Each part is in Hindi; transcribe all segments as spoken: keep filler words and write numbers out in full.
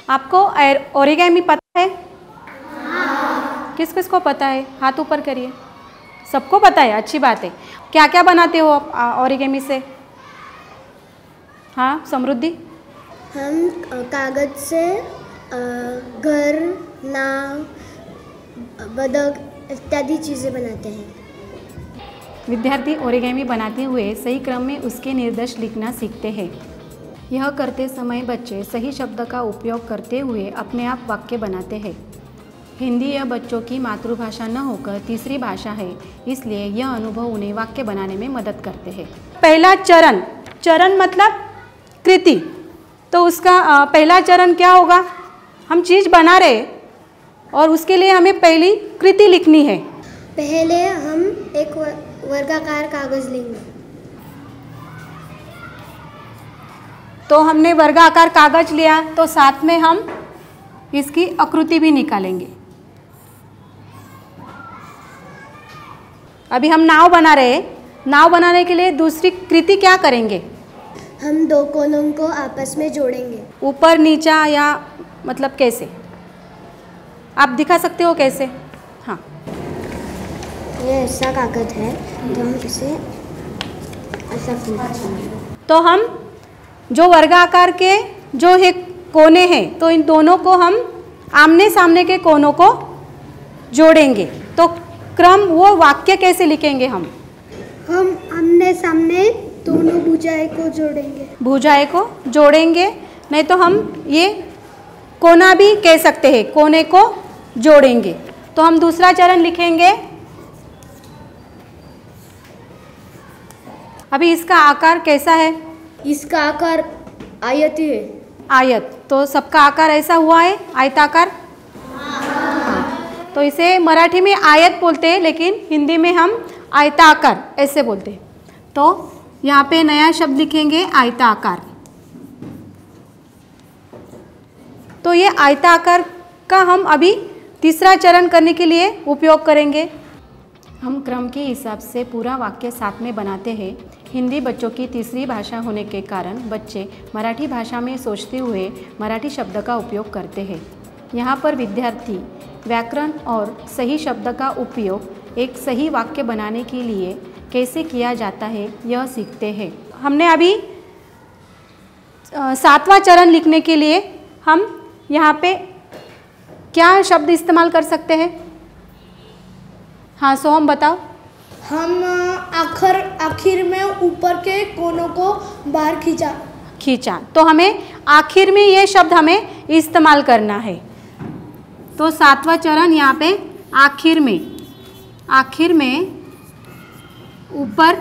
आपको ओरिगेमी पता है? किस किस को पता है? हाथ ऊपर करिए। सबको पता है, अच्छी बात है। क्या क्या बनाते हो आप ओरिगेमी से? हाँ समृद्धि? हम कागज से घर, नाव, बदक इत्यादि चीज़ें बनाते हैं। विद्यार्थी ओरिगेमी बनाते हुए सही क्रम में उसके निर्देश लिखना सीखते हैं। यह करते समय बच्चे सही शब्द का उपयोग करते हुए अपने आप वाक्य बनाते हैं। हिंदी यह बच्चों की मातृभाषा न होकर तीसरी भाषा है, इसलिए यह अनुभव उन्हें वाक्य बनाने में मदद करते हैं। पहला चरण, चरण मतलब कृति, तो उसका पहला चरण क्या होगा? हम चीज़ बना रहे और उसके लिए हमें पहली कृति लिखनी है। पहले हम एक वर्गाकार कागज लेंगे। तो हमने वर्गाकार कागज लिया, तो साथ में हम इसकी आकृति भी निकालेंगे। अभी हम नाव बना रहे हैं। नाव बनाने के लिए दूसरी कृति क्या करेंगे? हम दो कोनों को आपस में जोड़ेंगे। ऊपर नीचा या मतलब कैसे? आप दिखा सकते हो कैसे? हाँ, ये ऐसा कागज है तो हम इसे ऐसा खींचेंगे। तो हम जो वर्गाकार के जो है कोने हैं, तो इन दोनों को हम आमने सामने के कोनों को जोड़ेंगे। तो क्रम, वो वाक्य कैसे लिखेंगे हम? हम आमने सामने दोनों भुजाएं को जोड़ेंगे। भुजाएं को जोड़ेंगे, नहीं तो हम ये कोना भी कह सकते हैं, कोने को जोड़ेंगे। तो हम दूसरा चरण लिखेंगे। अभी इसका आकार कैसा है? इसका आकार आयती है। आयत, तो सबका आकार ऐसा हुआ है, आयताकार। हाँ। तो इसे मराठी में आयत बोलते हैं, लेकिन हिंदी में हम आयताकार ऐसे बोलते हैं। तो यहाँ पे नया शब्द लिखेंगे, आयताकार। तो ये आयताकार का हम अभी तीसरा चरण करने के लिए उपयोग करेंगे। हम क्रम के हिसाब से पूरा वाक्य साथ में बनाते हैं। हिंदी बच्चों की तीसरी भाषा होने के कारण बच्चे मराठी भाषा में सोचते हुए मराठी शब्द का उपयोग करते हैं। यहाँ पर विद्यार्थी व्याकरण और सही शब्द का उपयोग एक सही वाक्य बनाने के लिए कैसे किया जाता है, यह सीखते हैं। हमने अभी सातवां चरण लिखने के लिए हम यहाँ पे क्या शब्द इस्तेमाल कर सकते हैं? हाँ सोहम बताओ। हम आखिर आखिर में ऊपर के कोनों को बाहर खींचा खींचा तो हमें आखिर में ये शब्द हमें इस्तेमाल करना है। तो सातवां चरण यहाँ पे आखिर में, आखिर में ऊपर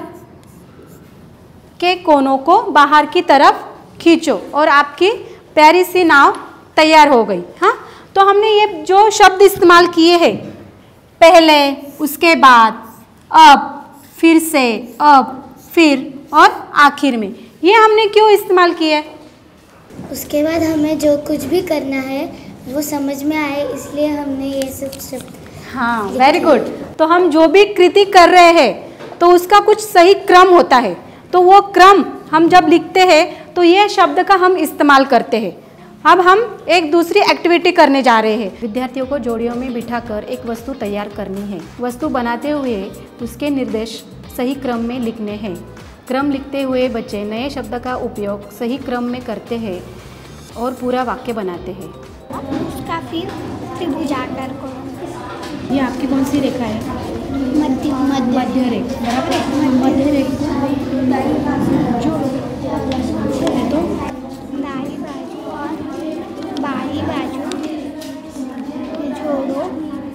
के कोनों को बाहर की तरफ खींचो और आपकी प्यारी सी नाव तैयार हो गई। हाँ, तो हमने ये जो शब्द इस्तेमाल किए हैं, पहले, उसके बाद, अब, फिर से, अब, फिर और आखिर में, ये हमने क्यों इस्तेमाल किया है? उसके बाद हमें जो कुछ भी करना है वो समझ में आए, इसलिए हमने ये सब शब्द। हाँ, वेरी गुड। तो हम जो भी कृति कर रहे हैं तो उसका कुछ सही क्रम होता है, तो वो क्रम हम जब लिखते हैं तो ये शब्द का हम इस्तेमाल करते हैं। अब हम एक दूसरी एक्टिविटी करने जा रहे हैं। विद्यार्थियों को जोड़ियों में बिठाकर एक वस्तु तैयार करनी है। वस्तु बनाते हुए उसके निर्देश सही क्रम में लिखने हैं। क्रम लिखते हुए बच्चे नए शब्द का उपयोग सही क्रम में करते हैं और पूरा वाक्य बनाते हैं। उसका फिर त्रिभुजाकार करो। ये आपकी कौन सी रेखा है? मध्य मध्य मध्य रेखा, बराबर। मध्य रेखा जो है तो दाई बाजू और बाई बाजू जोड़ो।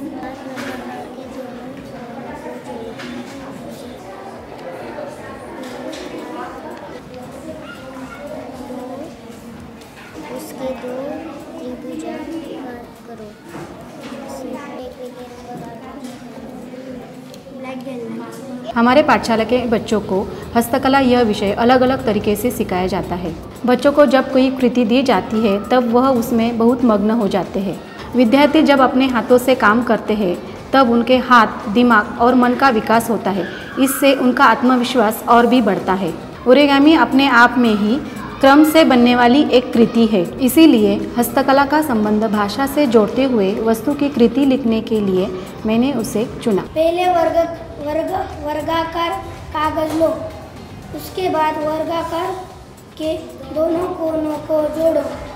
उसके दो त्रिभुजाकार करो। हमारे पाठशाला के बच्चों को हस्तकला यह विषय अलग अलग तरीके से सिखाया जाता है। बच्चों को जब कोई कृति दी जाती है तब वह उसमें बहुत मग्न हो जाते हैं। विद्यार्थी जब अपने हाथों से काम करते हैं तब उनके हाथ, दिमाग और मन का विकास होता है। इससे उनका आत्मविश्वास और भी बढ़ता है। ओरिगामी अपने आप में ही क्रम से बनने वाली एक कृति है। इसीलिए हस्तकला का संबंध भाषा से जोड़ते हुए वस्तु की कृति लिखने के लिए मैंने उसे चुना। पहले वर्ग वर्ग वर्गाकार कागज लो, उसके बाद वर्गाकार के दोनों कोनों को जोड़ो।